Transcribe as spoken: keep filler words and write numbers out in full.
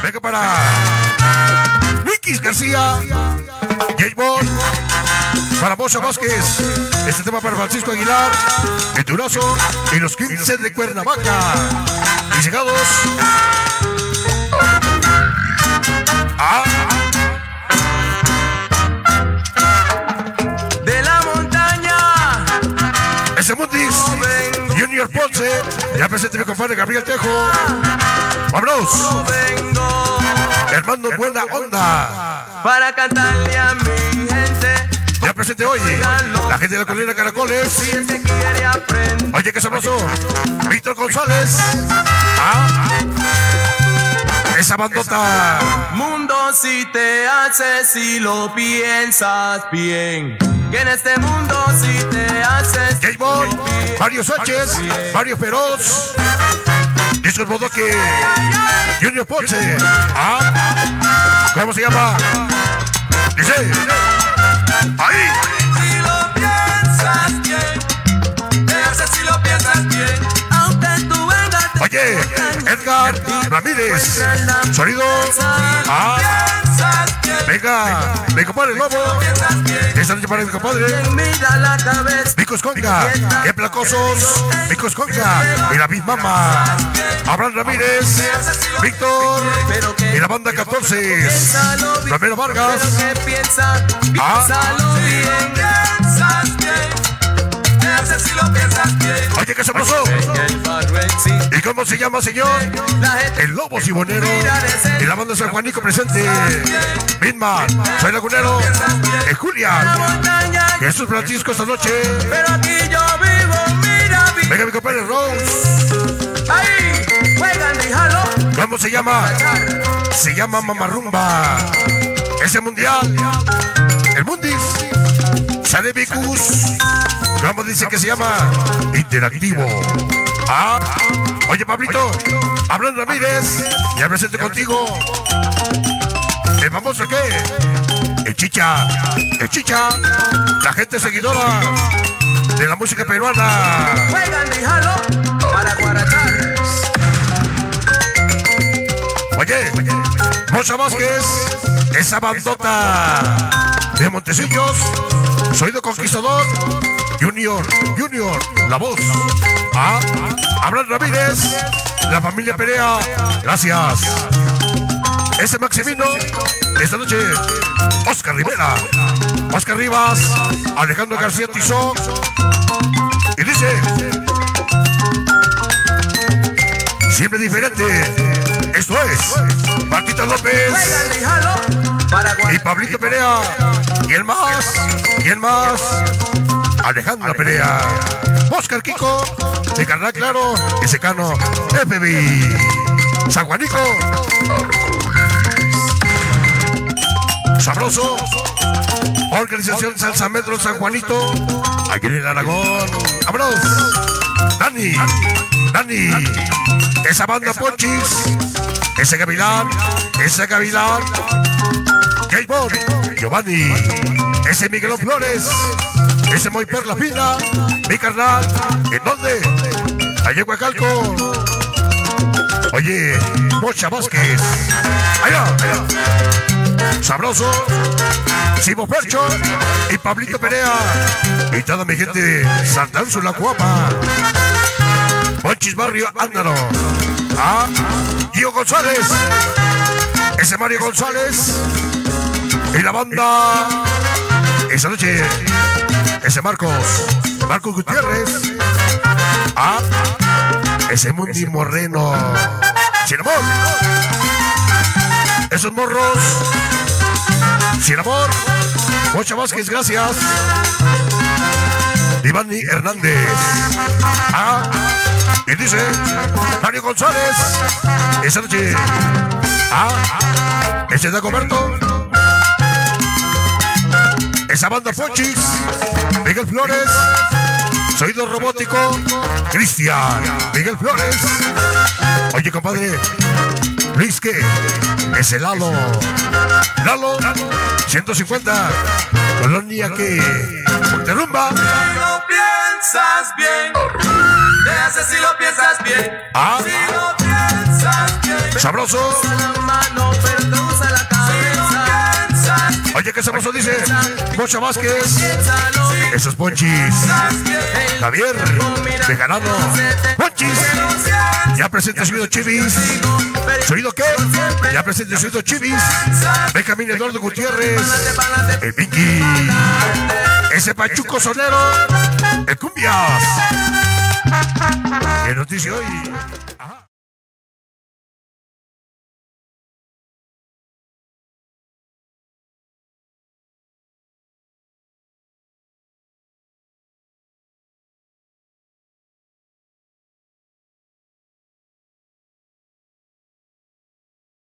Venga para Wikis García, J-Ball, para Mocha Vázquez. Este tema para Francisco Aguilar, el Turazo y los quince de Cuernavaca. Y llegados a de la montaña. ese Mundis, Junior Ponce. Ya presente mi compadre Gabriel Tejo. ¡Vámonos! Hermano Buena Onda, para cantarle a mi gente. ya presente hoy la gente de la colina Caracoles. Si él se quiere aprender. Oye, qué sabroso. Víctor González. Ah, esa bandota. Mundo, si te haces, si lo piensas bien. Que en este mundo, si te haces. J-Ball, Mario Sánchez, Mario Feroz. Dice el Bodoque, Junior Ponce. Ah, ¿cómo se llama? Dice. Ahí. Si lo piensas bien. Te haces si lo piensas bien. Aunque tú vengas. Oye, Edgar Ramírez. Sonido. Ah, venga, mi compadre Lobo. Esta noche para mi compadre Mira la cabeza. Vicos Conga, qué placosos, Vicos Conga y la Big Mama, Abraham Ramírez, Víctor y la banda catorce, Romero Vargas. Ah, oye, qué sabroso. ¿Y cómo se llama, señor? El Lobo Sibonero y la banda San Juanico presente. Bitman, soy Lagunero, el Julián, Jesús Francisco esta noche. Pero aquí yo vivo, mira, vivo. Venga, mi compadre Rose. Ahí, juegan, déjalo. ¿Cómo se llama? Se llama Mamarrumba. Ese mundial, el Mundis, sale Vicus. ¿Cómo dice que se llama? Interactivo. Ah, oye, Pablito, Abraham Ramírez, ya presente contigo. ¿El famoso qué? El Chicha, el Chicha, la gente seguidora de la música peruana. Juegan, déjalo para guarachar. Oye, Mocha Vázquez, esa bandota de Montecillos, soy de Conquistador, Junior, Junior, la voz. Ah, Abraham Ramírez, la familia Perea, gracias. Ese Maximino, esta noche, Oscar Rivera, Oscar Rivas, Alejandro García Tizó. Y dice, siempre diferente. Esto es Martita López y Pablito Perea. Y el más, y el más, Alejandra Perea, Oscar Kiko, de Carnal Claro, y Secano, F B I, San Juanico, sabroso, Organización Salsa Metro San Juanito, aquí en el Aragón. ¡Vámonos! Dani, Dani, esa banda Ponchis, ese Gavilán, ese Gavilán, J-Ball, Giovanni, ese Miguelón Flores, ese Moy Perla Fina, mi carnal. ¿En dónde? Allá en Huacalco. Oye, Mocha Vázquez, allá, allá. Sabroso, Simo Percho y Pablito Perea y toda mi gente de Santa Úrsula, Cuapa, Ponchis Barrio Ándaro. Ah, Gio González, ese Mario González y la banda esa noche, ese Marcos, Marcos Gutiérrez. Ah, ese Mundi Moreno, sin amor, esos morros, sin amor. Mocha Vázquez, gracias. Ivani Hernández. Ah, y dice Mario González, esa noche. Ah, ese Dagoberto, esa banda Ponchis, Miguel Flores, Sonido Robótico, Cristian, Miguel Flores. Oye, compadre, Luis, ¿qué? Ese Lalo, Lalo, ciento cincuenta, Colonia que derrumba. Si lo piensas bien, te haces si lo piensas bien. Ah, Si lo piensas bien, sabroso. la mano Oye, que sabroso dice Mocha Vázquez. Esos ponchis. Javier Bejarano. Ponchis. Ya presente su oído Chivis. ¿Su oído qué? Ya presente su oído Chivis. Benjamín Eduardo Gutiérrez. El Pinky. Ese Pachuco Sonero. El Cumbias. ¿Qué noticia hoy? Ajá.